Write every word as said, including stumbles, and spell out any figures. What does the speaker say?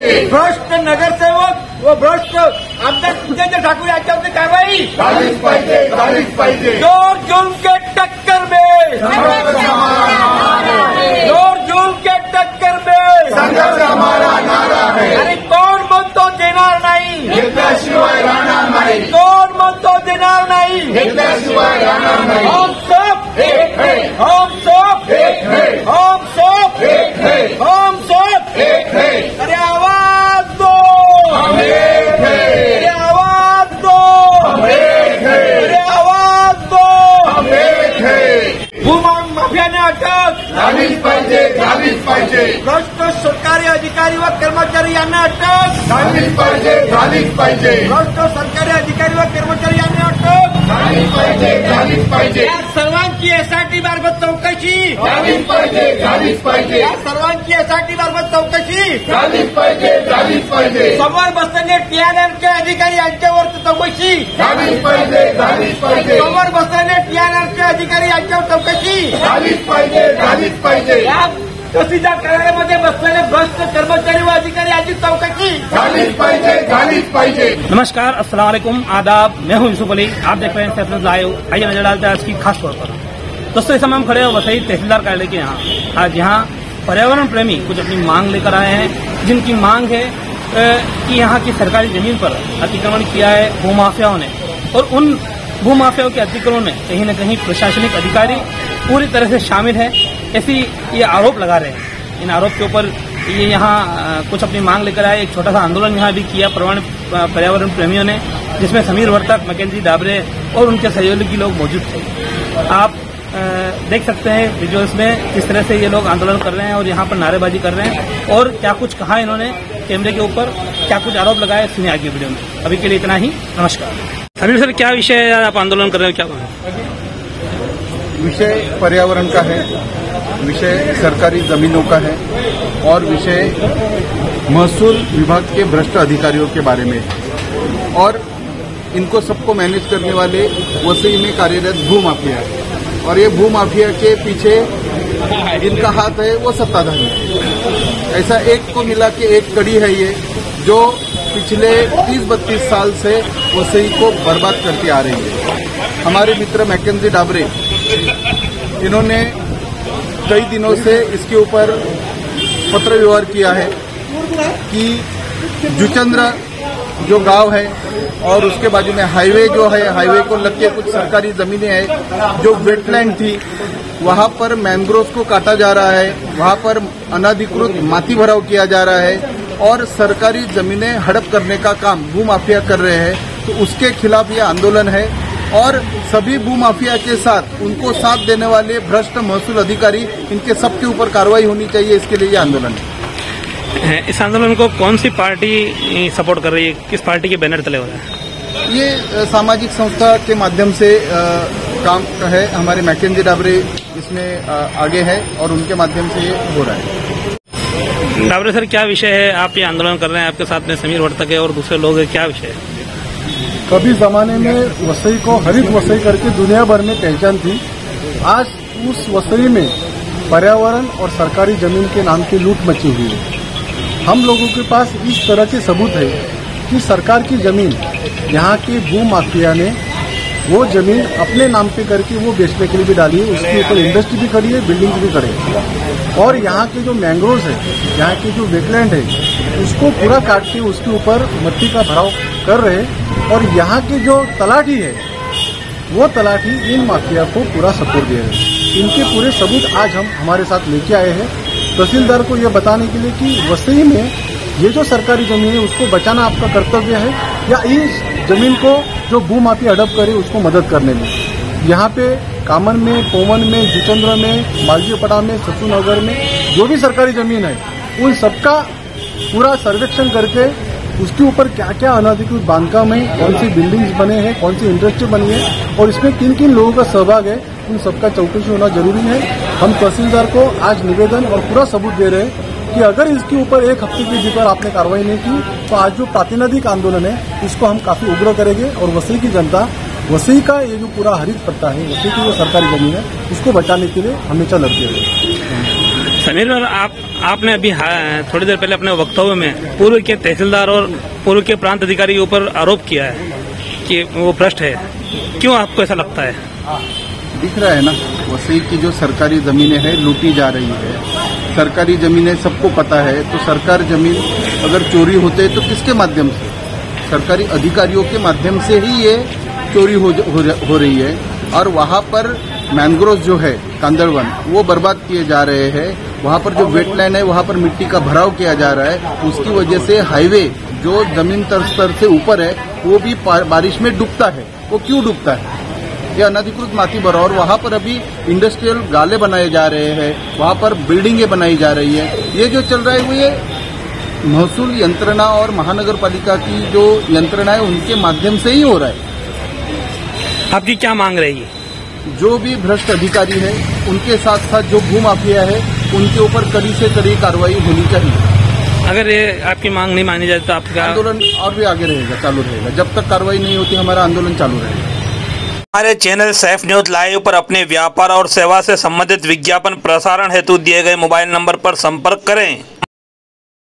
भ्रष्ट नगरसेवक व भ्रष्ट आमदार सुजय ठाकूर यांच्यावरती कारवाई झालीच पाहिजे झालीच पाहिजे। जोर जुल्म के टक्कर में जोर जुल्म के टक्कर में संघर्ष हमारा नारा है। आणि कोण म्हणतो देणार नाही घेतल्याशिवाय राहणार नाही। कोण म्हणतो देणार नाही घेतल्याशिवाय राहणार नाही। हम सब एक है हम सब एक है हम सब एक है हम सब एक है। अरे आवाज दो हम एक है अरे आवाज दो हम एक है अरे आवाज दो हम एक है। भूमांग माफियाने अटक झालीच पाहिजे झालीच पाहिजे। भ्रष्ट सरकारी अधिकारी व कर्मचारी यांना अटक झालीच पाहिजे झालीच पाहिजे। भ्रष्ट सरकारी अधिकारी व कर्मचारी यांना अटक झालीच पाहिजे झालीच पाहिजे। या सर्वांची एसआयटी मार्फत चौकशी झालीच पाहिजे झालीच पाहिजे। या सर्वांची एसआयटी मार्फत चौकशी झालीच पाहिजे झालीच पाहिजे। समोर बसलेले टीआरएमचे अधिकारी यांच्यावर चौकशी झालीच पाहिजे झालीच पाहिजे। समोर बसलेले टीआरएमचे अधिकारी यांच्यावर चौकशी झालीच पाहिजे झालीच पाहिजे। या तहसीलदार कार्यालयामध्ये बसलेले भ्रष्ट कर्मचारी व अधिकारी यांची चौकशी झालीच पाहिजे झालीच पाहिजे। नमस्कार, अस्सलाम वालेकुम, आदाब। मैं हूं यूसुफ अली, आप देख रहे हैं फैसला लाइव। आइए नजर डालते हैं आज की खास तौर पर। दोस्तों, इस समय हम खड़े हैं वसई तहसीलदार कार्यालय के यहाँ। आज यहाँ पर्यावरण प्रेमी कुछ अपनी मांग लेकर आए हैं, जिनकी मांग है कि यहाँ की सरकारी जमीन पर अतिक्रमण किया है भूमाफियाओं ने, और उन भूमाफियाओं के अतिक्रमण में कहीं न कहीं प्रशासनिक अधिकारी पूरी तरह से शामिल है, ऐसी ये आरोप लगा रहे हैं। इन आरोप के ऊपर ये यहाँ कुछ अपनी मांग लेकर आए। एक छोटा सा आंदोलन यहाँ भी किया पर्यावरण प्रेमियों ने, जिसमें समीर वर्तक, मैकेंजी डाबरे और उनके सहयोगी लोग मौजूद थे। आप देख सकते हैं विजुअल्स में किस तरह से ये लोग आंदोलन कर रहे हैं और यहाँ पर नारेबाजी कर रहे हैं, और क्या कुछ कहा इन्होंने कैमरे के ऊपर, क्या कुछ आरोप लगाए, सुनिए आगे वीडियो में। अभी के लिए इतना ही, नमस्कार। समीर सर, क्या विषय है आप आंदोलन कर रहे हो, क्या विषय पर्यावरण का है, विषय सरकारी जमीनों का है, और विषय महसूल विभाग के भ्रष्ट अधिकारियों के बारे में है, और इनको सबको मैनेज करने वाले वसई में कार्यरत भूमाफिया है, और ये भूमाफिया के पीछे जिनका हाथ है वो सत्ताधारी है। ऐसा एक को मिला के एक कड़ी है ये, जो पिछले तीस बत्तीस साल से वसई को बर्बाद करती आ रही है। हमारे मित्र मैकेंजी डाबरे, इन्होंने कई दिनों से इसके ऊपर पत्र व्यवहार किया है कि जुचंद्र जो गांव है और उसके बाजू में हाईवे जो है, हाईवे को लग के कुछ सरकारी जमीनें हैं जो वेटलैंड थी, वहां पर मैंग्रोव को काटा जा रहा है, वहां पर अनधिकृत माटी भराव किया जा रहा है और सरकारी जमीनें हड़प करने का काम भूमाफिया कर रहे हैं। तो उसके खिलाफ ये आंदोलन है, और सभी भूमाफिया के साथ उनको साथ देने वाले भ्रष्ट महसूल अधिकारी, इनके सबके ऊपर कार्रवाई होनी चाहिए। इसके लिए ये आंदोलन है। इस आंदोलन को कौन सी पार्टी सपोर्ट कर रही है, किस पार्टी के बैनर तले हो रहा है? ये सामाजिक संस्था के माध्यम से आ, काम है। हमारे मैकेंजी डाबरे इसमें आ, आगे है और उनके माध्यम से ये हो रहा है। डाबरे सर, क्या विषय है, आप ये आंदोलन कर रहे हैं, आपके साथ में समीर वर्तक है और दूसरे लोग हैं, क्या विषय है? कभी जमाने में वसई को हरित वसई करके दुनिया भर में पहचान थी। आज उस वसई में पर्यावरण और सरकारी जमीन के नाम की लूट मची हुई है। हम लोगों के पास इस तरह के सबूत है कि सरकार की जमीन यहाँ के भूमाफिया ने वो जमीन अपने नाम पे करके वो बेचने के लिए भी डाली है। उसके ऊपर इंडस्ट्री भी खड़ी है, बिल्डिंग भी खड़ी है, और यहाँ के जो मैंग्रोव्स है, यहाँ की जो वेटलैंड है, उसको पूरा काट के उसके ऊपर मिट्टी का भराव कर रहे हैं। और यहाँ की जो तलाठी है, वो तलाठी इन माफिया को पूरा सपोर्ट दे रहे हैं। इनके पूरे सबूत आज हम हमारे साथ लेके आए हैं तहसीलदार को ये बताने के लिए कि वसई में ये जो सरकारी जमीन है उसको बचाना आपका कर्तव्य है, या इस जमीन को जो भूमाफिया हड़प करे उसको मदद करने में। यहाँ पे कामन में, पोवन में, जितेंद्र में, मालजीपड़ा में, ससुनगर में जो भी सरकारी जमीन है, उन सबका पूरा सर्वेक्षण करके उसके ऊपर क्या क्या अनधिकृत बांधकाम है, कौन सी बिल्डिंग्स बने हैं, कौन सी इंडस्ट्री बनी है, और इसमें किन किन लोगों का सहभाग है, उन सबका चौकसी होना जरूरी है। हम तहसीलदार को आज निवेदन और पूरा सबूत दे रहे हैं कि अगर इसके ऊपर एक हफ्ते के भीतर आपने कार्रवाई नहीं की तो आज जो प्रातिनिधिक आंदोलन है इसको हम काफी उग्र करेंगे, और वसई की जनता, वसई का ये जो पूरा हरित पट्टा है, वसई की जो सरकारी जमीन है, उसको बचाने के लिए हमेशा लड़ते रहेंगे। समीर और आप आपने अभी हाँ, थोड़ी देर पहले अपने वक्तव्य में पूर्व के तहसीलदार और पूर्व के प्रांत अधिकारी के ऊपर आरोप किया है कि वो भ्रष्ट है। क्यों आपको ऐसा लगता है? दिख रहा है ना, वसई की जो सरकारी जमीनें हैं लूटी जा रही है। सरकारी जमीनें सबको पता है, तो सरकार जमीन अगर चोरी होते तो किसके माध्यम से? सरकारी अधिकारियों के माध्यम से ही ये चोरी हो, हो, हो रही है। और वहाँ पर मैंग्रोव जो है कांदड़वन वो बर्बाद किए जा रहे हैं। वहाँ पर जो वेटलैंड है वहाँ पर मिट्टी का भराव किया जा रहा है। उसकी वजह से हाईवे जो जमीन स्तर से ऊपर है वो भी बारिश में डूबता है। वो क्यों डूबता है? ये अनधिकृत माटी भराव। और वहाँ पर अभी इंडस्ट्रियल गाले बनाए जा रहे हैं, वहाँ पर बिल्डिंगें बनाई जा रही है। ये जो चल रहा है वो ये महसूल यंत्रणा और महानगर पालिका की जो यंत्रणा है उनके माध्यम से ही हो रहा है। आपकी क्या मांग रहेगी? जो भी भ्रष्ट अधिकारी है उनके साथ साथ जो भूमाफिया है उनके ऊपर कड़ी से कड़ी कार्रवाई होनी चाहिए। अगर ये आपकी मांग नहीं मानी जाए तो आपका आंदोलन और भी आगे रहेगा, चालू रहेगा। जब तक कार्रवाई नहीं होती हमारा आंदोलन चालू रहेगा। हमारे चैनल सैफ न्यूज लाइव पर अपने व्यापार और सेवा से संबंधित विज्ञापन प्रसारण हेतु दिए गए मोबाइल नंबर पर संपर्क करें।